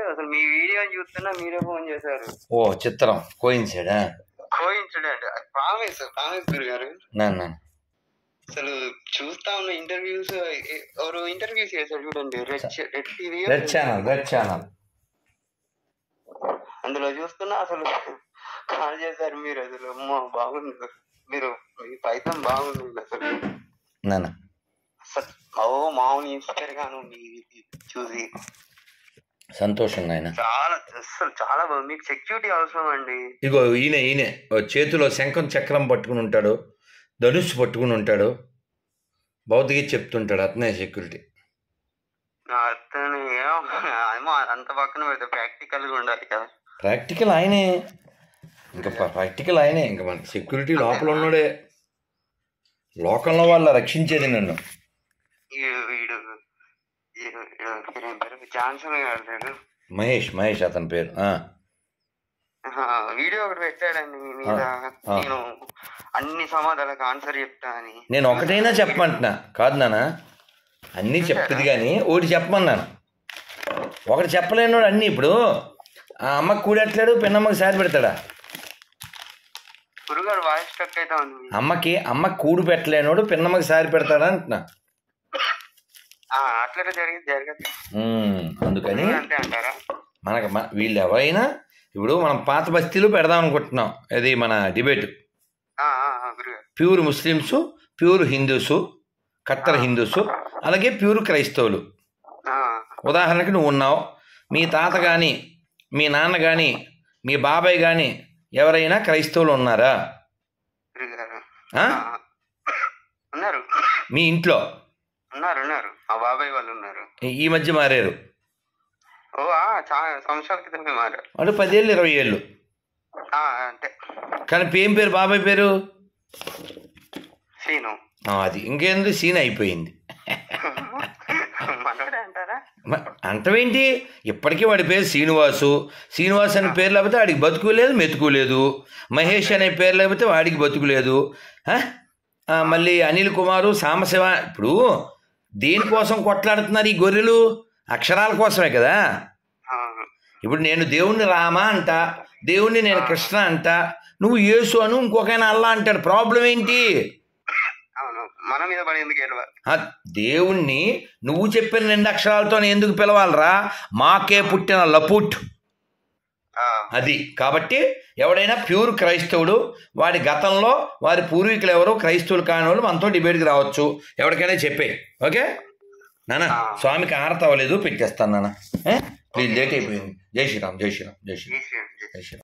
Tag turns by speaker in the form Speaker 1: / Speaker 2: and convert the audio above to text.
Speaker 1: అసలు మీ వీడియో చూస్తున్నా మీరే ఫోన్ చేశారు.
Speaker 2: ఓ చిత్రం కోయిన్సిడెంట్
Speaker 1: ప్రామిస్ గురుగారు. అసలు చూస్తా ఉన్న ఇంటర్వ్యూస్, ఎవరు ఇంటర్వ్యూస్ చేశారు చూడండి, రెడ్ ఛానల్ అందులో చూస్తున్నా అసలు కాల్ చేశారు మీరు. అసలు అమ్మ బాగుంది, మీరు మీ ఫలితం బాగుంది అసలు. మామూలు ఇన్స్పైర్ గాను చూసి
Speaker 2: సంతోషం నాయన.
Speaker 1: చాలా బాగుంది. మీకు సెక్యూరిటీ అవసరం అండి.
Speaker 2: ఇగో ఈయన చేతిలో శంఖం చక్రం పట్టుకుని ఉంటాడు, ధనుస్సు పట్టుకుని ఉంటాడు, భౌతిక చెప్తుంటాడు. అతనే సెక్యూరిటీ.
Speaker 1: అతను ఏమో అంత పక్కన పెడితే ప్రాక్టికల్ గా ఉండాలి కదా.
Speaker 2: ప్రాక్టికల్ ఆయనే, ఇంకా మన సెక్యూరిటీ లోపల ఉన్నాడే. లోకంలో వాళ్ళ రక్షించేది నన్ను. మహేష్ అతని పేరు.
Speaker 1: వీడియో ఒకటి పెట్టాడండి మీ మీద, నేను అన్ని సమాధానాలకు ఆన్సర్ చెప్తా అని.
Speaker 2: నేను ఒకటైనా చెప్పమంటున్నా కాదు నాన్న, అన్నీ చెప్తుంది కానీ ఒకటి చెప్పమన్నాను. ఒకటి చెప్పలేనోడు అన్నీ. ఇప్పుడు ఆ అమ్మకి కూడెట్టాడు, పిన్నమ్మకి సారి పెడతాడా?
Speaker 1: గురుగారు వాయిస్ స్ట్రక్ అయితే ఉంది.
Speaker 2: అమ్మకి కూడు పెట్టలేనోడు పిన్నమ్మకి సారి పెడతాడా అంటున్నా.
Speaker 1: అట్లా జరగదు.
Speaker 2: అందుకని మనకు వీళ్ళు ఎవరైనా ఇప్పుడు మనం పాత బస్తీలు పెడదాం అనుకుంటున్నాం. అది మన debate. Pure Muslims, pure Hindus, కట్టర్ హిందూస్, అలాగే ప్యూర్ క్రైస్తవులు. ఉదాహరణకి నువ్వు ఉన్నావు, మీ తాత కానీ, మీ నాన్న కానీ, మీ బాబాయ్ కానీ ఎవరైనా క్రైస్తవులు ఉన్నారా? మీ ఇంట్లో
Speaker 1: ఉన్నారు. మా బాబాయ్ వాళ్ళు ఉన్నారు.
Speaker 2: ఈ మధ్య మారారు.
Speaker 1: సంవత్సరాల క్రితమే మారారు.
Speaker 2: అంటే 10 ఏళ్ళు 20 ఏళ్ళు.
Speaker 1: అంటే
Speaker 2: కానీ ఏం పేరు బాబాయ్ పేరు?
Speaker 1: సీను.
Speaker 2: అది ఇంకేంది, సీన్ అయిపోయింది. అంటవేంటి? ఇప్పటికీ వాడి పేరు శ్రీనివాస్ అనే పేరు లేకపోతే వాడికి బతుకు లేదు, మెతుకు లేదు. మహేష్ అనే పేరు లేకపోతే వాడికి బతుకు లేదు. మళ్ళీ అనిల్ కుమారు, సాంబశివ. ఇప్పుడు దేనికోసం కొట్లాడుతున్నారు ఈ గొర్రెలు? అక్షరాల కోసమే కదా. ఇప్పుడు నేను దేవుణ్ణి రామ అంట, దేవుణ్ణి నేను కృష్ణ అంట, నువ్వు యేసు అను, ఇంకొకైనా అల్లా అంటాడు. ప్రాబ్లం ఏంటి? దేవుణ్ణి నువ్వు చెప్పిన 2 అక్షరాలతో ఎందుకు పిలవాలరా? మాకే పుట్టిన లపుట్ అది. కాబట్టి ఎవడైనా ప్యూర్ క్రైస్తవుడు, వాడి గతంలో వారి పూర్వీకులు ఎవరో క్రైస్తవులు కాని వాళ్ళు మనతో డిబేట్కి రావచ్చు. ఎవరికైనా చెప్పే. ఓకే నాన్న, స్వామికి ఆరత అవ్వలేదు, పెట్టేస్తాను నాన్న. ప్లీజ్, లేట్ అయిపోయింది. జై శ్రీరామ్.